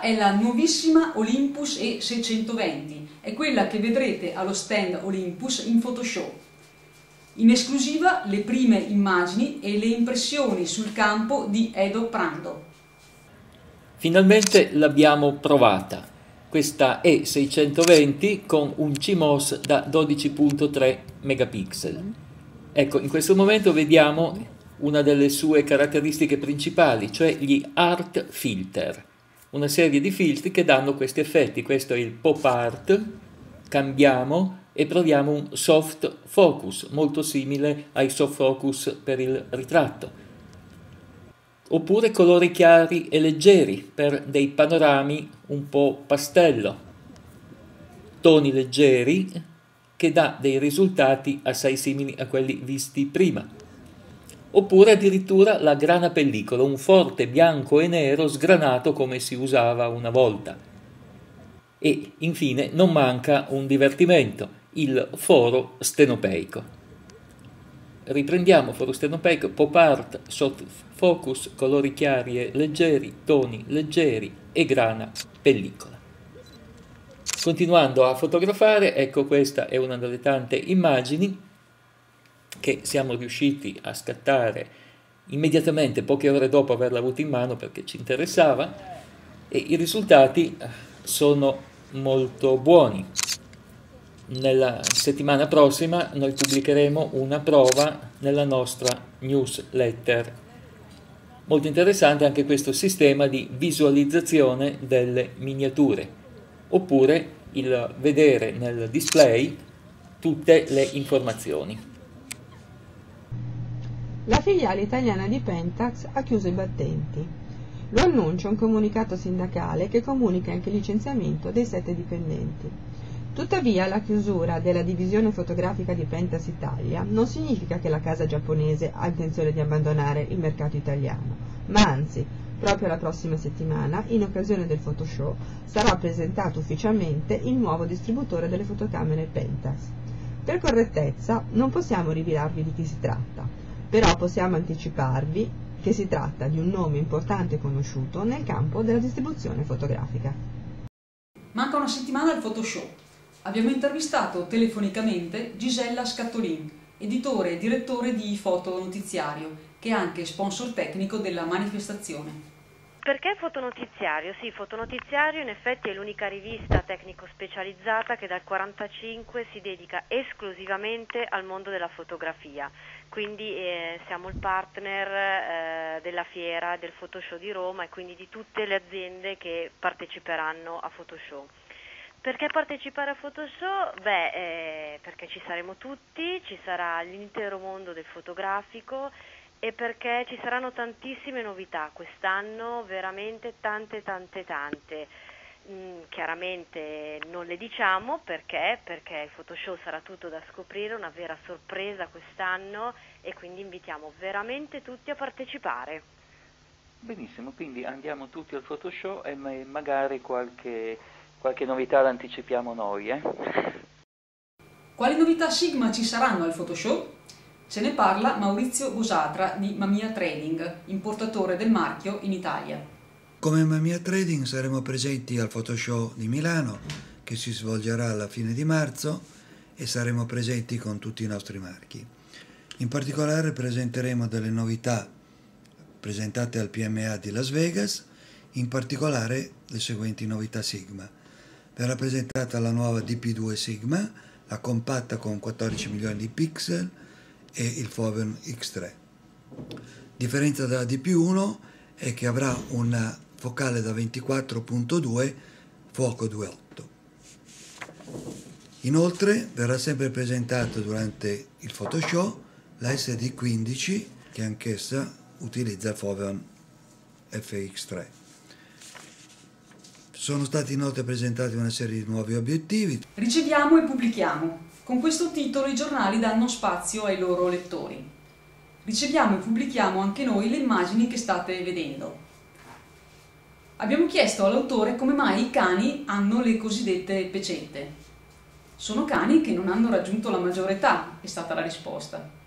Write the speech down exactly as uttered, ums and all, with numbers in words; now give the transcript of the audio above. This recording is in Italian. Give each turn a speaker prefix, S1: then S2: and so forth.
S1: è la nuovissima Olympus E seicentoventi, è quella che vedrete allo stand Olympus in Photoshow. In esclusiva le prime immagini e le impressioni sul campo di Edo Prando.
S2: Finalmente l'abbiamo provata, questa E seicentoventi con un C M O S da dodici virgola tre megapixel. Ecco, in questo momento vediamo una delle sue caratteristiche principali, cioè gli art filter, una serie di filtri che danno questi effetti. Questo è il pop art, cambiamo e proviamo un soft focus, molto simile ai soft focus per il ritratto, oppure colori chiari e leggeri per dei panorami un po' pastello, toni leggeri che dà dei risultati assai simili a quelli visti prima. Oppure addirittura la grana pellicola, un forte bianco e nero sgranato come si usava una volta. E infine non manca un divertimento, il foro stenopeico. Riprendiamo foro stenopeico, pop art, soft focus, colori chiari e leggeri, toni leggeri e grana pellicola. Continuando a fotografare, ecco, questa è una delle tante immagini che siamo riusciti a scattare immediatamente, poche ore dopo averla avuta in mano perché ci interessava, e i risultati sono molto buoni. Nella settimana prossima noi pubblicheremo una prova nella nostra newsletter. Molto interessante anche questo sistema di visualizzazione delle miniature, oppure il vedere nel display tutte le informazioni.
S3: La filiale italiana di Pentax ha chiuso i battenti. Lo annuncia un comunicato sindacale che comunica anche il licenziamento dei sette dipendenti. Tuttavia la chiusura della divisione fotografica di Pentax Italia non significa che la casa giapponese ha intenzione di abbandonare il mercato italiano, ma anzi, proprio la prossima settimana, in occasione del Photoshow, sarà presentato ufficialmente il nuovo distributore delle fotocamere Pentax. Per correttezza non possiamo rivelarvi di chi si tratta, però possiamo anticiparvi che si tratta di un nome importante e conosciuto nel campo della distribuzione fotografica.
S1: Manca una settimana al Photoshow. Abbiamo intervistato telefonicamente Gisella Scattolin, editore e direttore di Fotonotiziario, che è anche sponsor tecnico della manifestazione.
S4: Perché Fotonotiziario? Sì, Fotonotiziario in effetti è l'unica rivista tecnico specializzata che dal quarantacinque si dedica esclusivamente al mondo della fotografia, quindi eh, siamo il partner eh, della fiera del Photoshow di Roma e quindi di tutte le aziende che parteciperanno a Photoshow. Perché partecipare a Photoshow? Beh, eh, perché ci saremo tutti, ci sarà l'intero mondo del fotografico, e perché ci saranno tantissime novità quest'anno, veramente tante tante tante. Mm, chiaramente non le diciamo perché, perché il Photoshow sarà tutto da scoprire, una vera sorpresa quest'anno, e quindi invitiamo veramente tutti a partecipare.
S2: Benissimo, quindi andiamo tutti al Photoshow e magari qualche, qualche novità la anticipiamo noi. Eh?
S1: Quali novità Sigma ci saranno al Photoshow? Ce ne parla Maurizio Busatra di Mamiya Trading, importatore del marchio in Italia.
S5: Come Mamiya Trading saremo presenti al Photoshow di Milano, che si svolgerà alla fine di marzo, e saremo presenti con tutti i nostri marchi. In particolare presenteremo delle novità presentate al P M A di Las Vegas, in particolare le seguenti novità Sigma. Verrà presentata la nuova D P due Sigma, la compatta con quattordici milioni di pixel, e il Foveon X tre. Differenza dalla D P uno è che avrà una focale da ventiquattro punto due fuoco due virgola otto. Inoltre verrà sempre presentata durante il Photoshow la S D quindici, che anch'essa utilizza il Foveon F X tre. Sono stati inoltre presentati una serie di nuovi obiettivi.
S1: Riceviamo e pubblichiamo. Con questo titolo i giornali danno spazio ai loro lettori. Riceviamo e pubblichiamo anche noi le immagini che state vedendo. Abbiamo chiesto all'autore come mai i cani hanno le cosiddette pecette. Sono cani che non hanno raggiunto la maggiore età, è stata la risposta.